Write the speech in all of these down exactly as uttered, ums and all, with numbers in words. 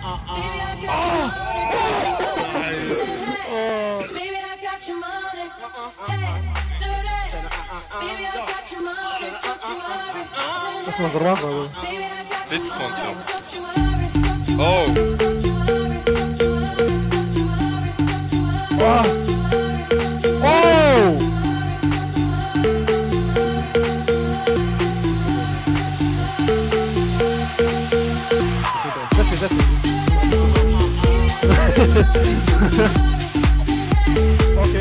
Dat was rap, hoor. Dit komt wel. Oh. Oh. Oh. Zet je, zet je. Oké.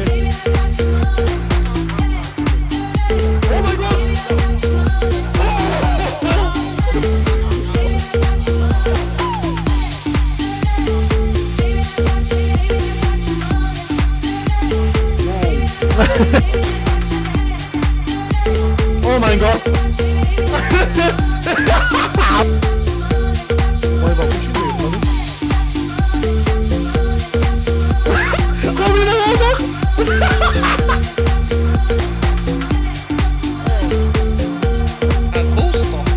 Oh my god! Oh my god! Mooi wat is je weer, man? Kom je nou ook nog? Het holst toch?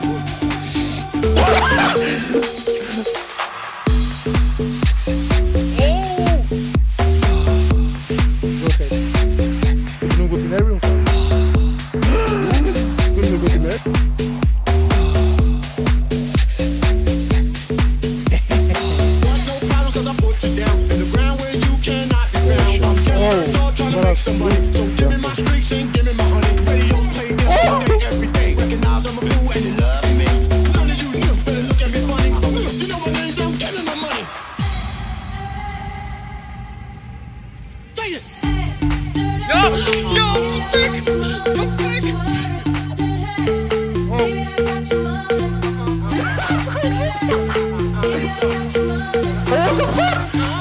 Não vou ter não sabe. Não vou ter Ja! Ja! Perfect! Perfect! What the fuck?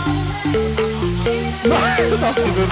Nee, dat is afgebeurd.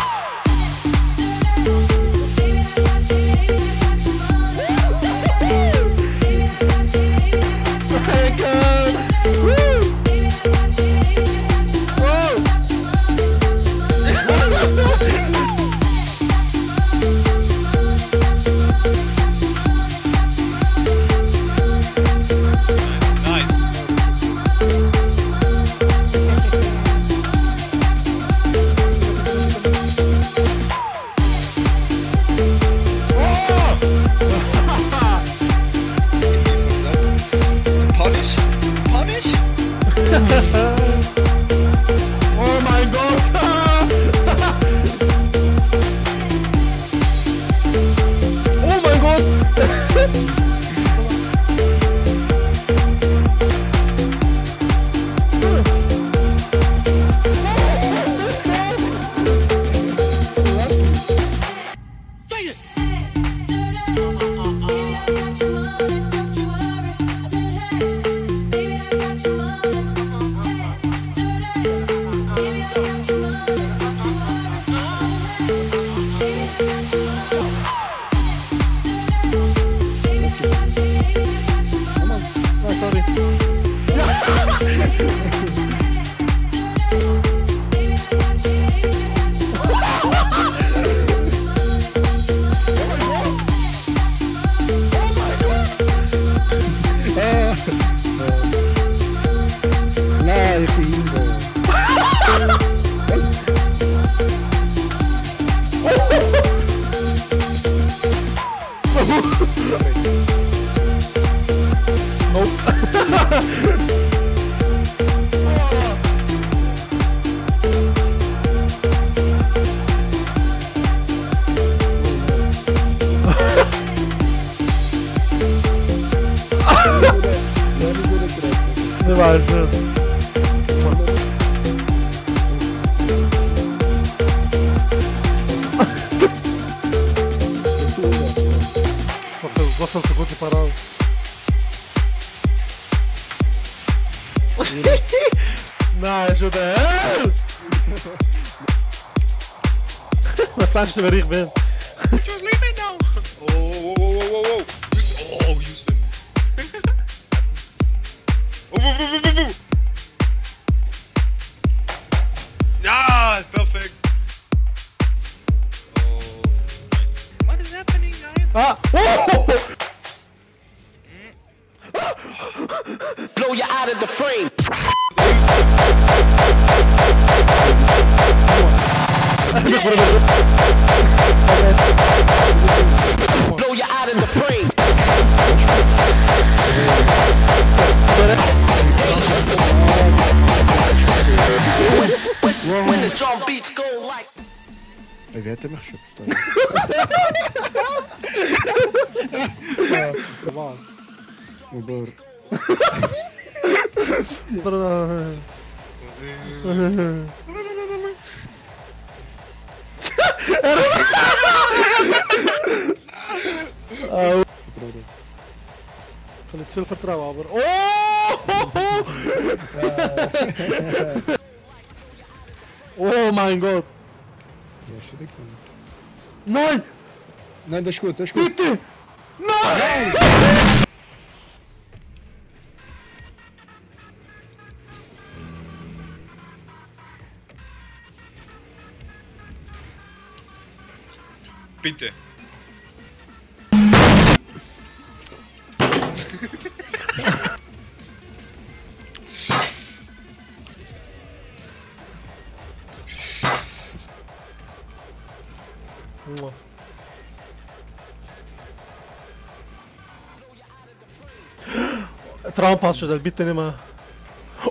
Oh my god! Oh my god! Ne varsın? Só foi o segundo parado. Nou, ajuda. Wat staat je er waar ik ben? Just leave me now. Oh, oh, oh, oh, oh, oh. Oh, Houston. Oh, oh, oh, oh, oh. Ja, perfect. Oh, nice. What is happening, guys? Ah! Oh! Blow you out of the frame. Blow you out in the frame. When the drum beats go like. Ej, wie hat er mich schon? Was? Aber... Ich kann nicht zu viel vertrauen, aber... Oh! Oh mein Gott! Ja, schon dick, Mann. Nein! Nein, das ist gut, das ist gut. Bitte! Nein! Bitte. Traumpass schon, bitte nicht mehr. Oh!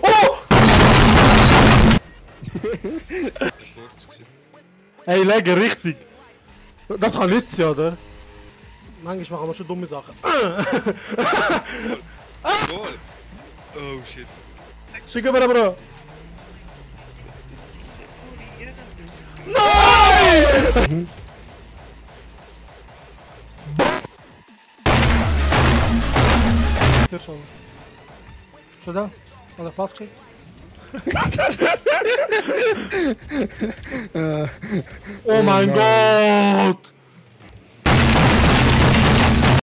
Kurz gewesen. Ey, Legger, richtig! Das kann nicht sein, oder? Manchmal machen wir schon dumme Sachen. Goal. Oh shit. Schicken wir aber. Nein! Hier schon. Schon da? An der Pass geschickt? Oh mein Gott!